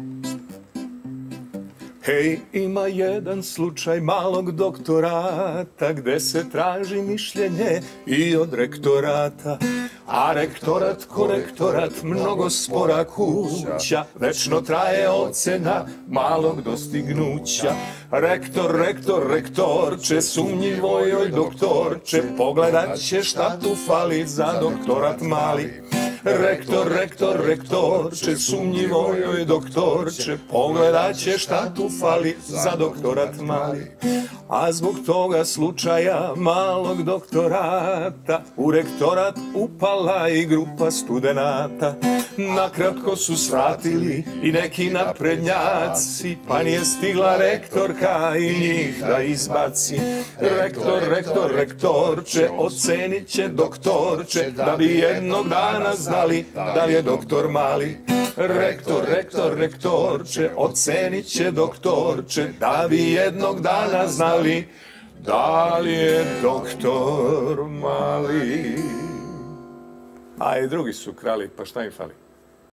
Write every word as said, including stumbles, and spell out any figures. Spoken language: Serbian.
Hej, ima jedan slučaj malog doktorata gde se traži mišljenje i od rektorata. A rektorat ko rektorat, mnogo spora kuća, večno traje ocena malog dostignuća. Rektor, rektor, rektorče, sumnjivo joj doktorče, pogledat će šta tu fali za doktorat mali. Rektor, rektor, rektorče, sumnjivo joj doktorče, pogledat će šta tu fali za doktorat mali. A zbog toga slučaja malog doktorata u rektorat upala i grupa studenata. Nakratko su svratili i neki naprednjaci, pa nije stigla rektorka i njih da izbaci. Rektor, rektor, rektorče, ocenit će doktorče, da bi jednog dana znali da li je doktor mali. Rektor, rektor, rektorče, ocenit će doktorče, da bi jednog dana znali da li je doktor mali. A i drugi su krali, pa šta im fali?